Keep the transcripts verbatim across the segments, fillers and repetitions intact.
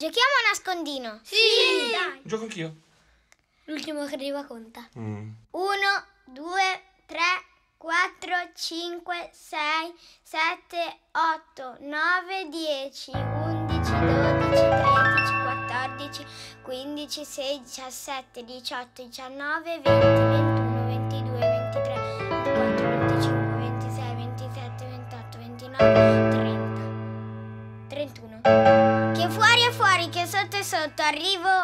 Giochiamo a nascondino. Sì, sì, dai. Gioco anch'io. L'ultimo che arriva conta. Mm. Uno, due, tre, quattro, cinque, sei, sette, otto, nove, dieci, undici, dodici, tredici, quattordici, quindici, sedici, diciassette, diciotto, diciannove, venti, ventuno, ventidue, ventitré, ventiquattro, venticinque, ventisei, ventisette, ventotto, ventinove, trenta. trentuno. Che fuori è fuori, che sotto è sotto, arrivo.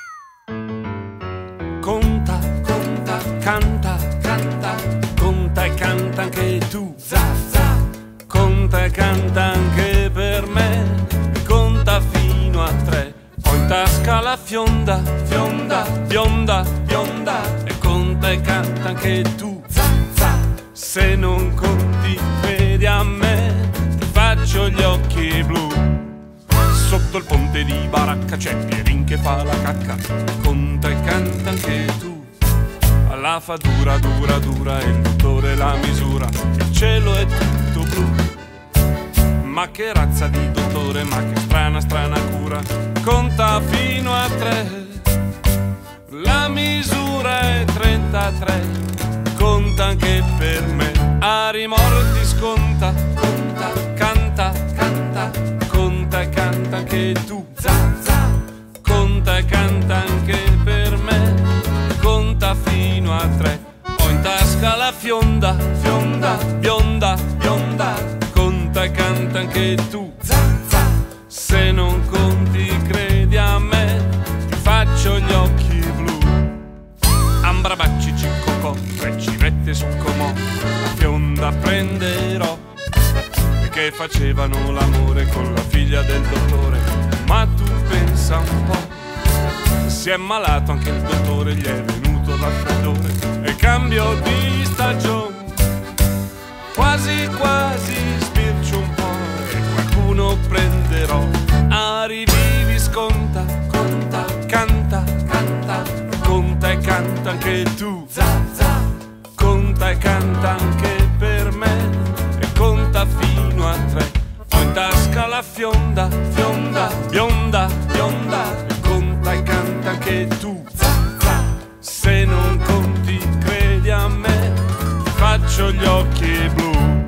Conta, conta, canta, canta, conta e canta anche tu. Za, za. Conta e canta anche per me, e conta fino a tre. Ho in tasca la fionda, fionda, bionda, bionda, e conta e canta anche tu. Za, za. Se non conti, credi a me, ti faccio gli occhi blu. Sotto il ponte di Baracca c'è Pierin che fa la cacca, conta e canta anche tu. La fa dura, dura, dura, e il dottore la misura, il cielo è tutto blu. Ma che razza di dottore, ma che strana, strana cura, conta fino a tre. La misura è trentatré, conta anche per me. A rimorti sconta, conta, canta, canta, conta e canta anche tu. Za, za. Conta e canta anche per me, conta fino a tre. Ho in tasca la fionda, fionda, bionda, bionda, conta e canta anche tu. Za, za. Se non conti credi a me, ti faccio gli occhi blu. Ambrabacci, ciccocò, tre civette su comò, la fionda prenderò, che facevano l'amore con la figlia del dottore. Ma tu pensa un po', si è malato anche il dottore, gli è venuto raffreddore, e cambio di stagione, quasi quasi sbircio un po', e qualcuno prenderò. A rivivi sconta, conta, canta, canta, conta e canta anche tu. Za, za. Conta e canta anche per me, e conta fino a tre. Ho in tasca la fionda, fionda, bionda, bionda, e conta e canta anche tu. Za, za. Se non conti credi a me, ti faccio gli occhi blu.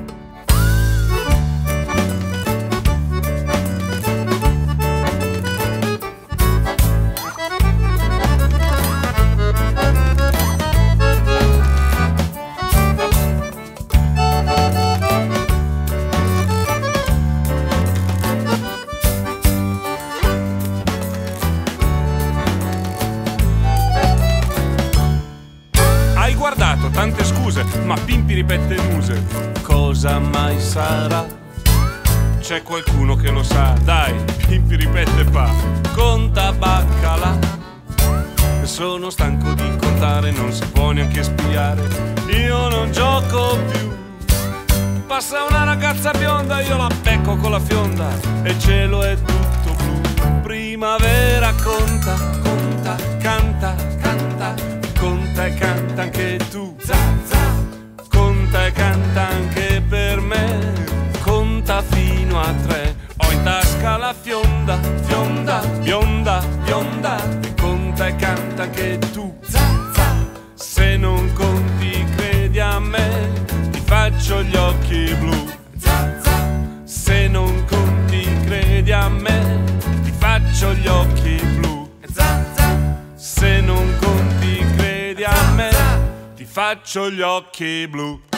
Guardato tante scuse, ma Pimpi ripete muse. Cosa mai sarà? C'è qualcuno che lo sa, dai, Pimpi ripete fa. Conta baccalà, sono stanco di contare, non si può neanche spiare. Io non gioco più. Passa una ragazza bionda, io la becco con la fionda, e il cielo è tutto blu. Primavera conta, conta, canta, canta, conta e canta anche tu. Za, za. Conta e canta anche per me, conta fino a tre. Ho in tasca la fionda, fionda, bionda, bionda, e conta e canta anche tu. Za, za. Se non conti credi a me, ti faccio gli occhi blu. Za, za. Se non conti credi a me, ti faccio gli occhi blu. Za, za. Se non conti credi a me, ti faccio gli occhi blu.